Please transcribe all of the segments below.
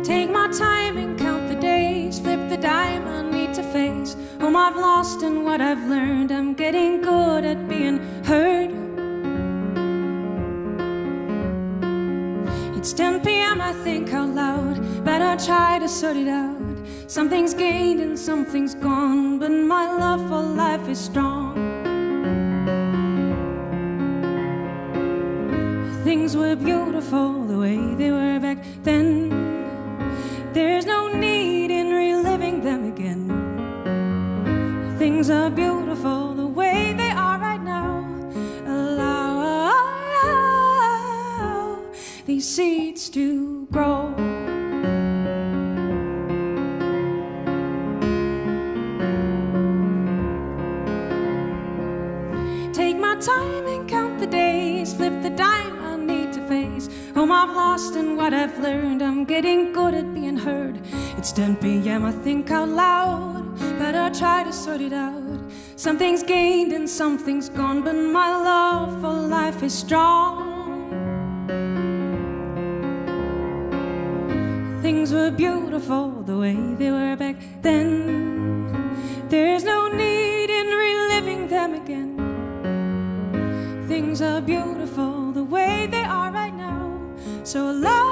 Take my time and count the days, flip the dime, I need to face whom I've lost and what I've learned. I'm getting good at being heard. It's 10 p.m. I think out loud, better try to sort it out. Something's gained and something's gone, but my love for life is strong. Things were beautiful the way they were back then. There's no need in reliving them again. Things are beautiful the way they are right now. Allow these seeds to grow. Take my time and count the days, flip the dime, I need to face whom I've lost and what I've learned. I'm getting good at being heard. It's 10 p.m. I think out loud, better try to sort it out. Something's gained and something's gone, but my love for life is strong. Things were beautiful the way they were back then. There's no need in reliving them again. Things are beautiful the way they are right now. So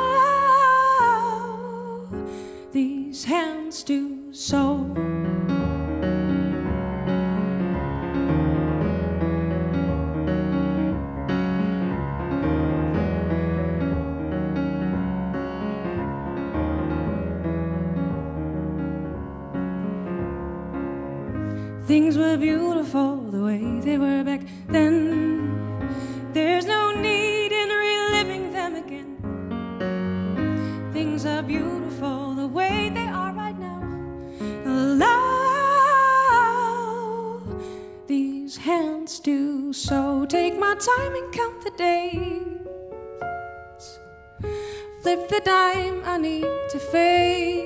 allow these hands to sow. Things were beautiful the way they were back then. There's no need in reliving them again. Things are beautiful the way they are right now. Allow these hands to sow. Take my time and count the days. Flip the dime, I need to fade.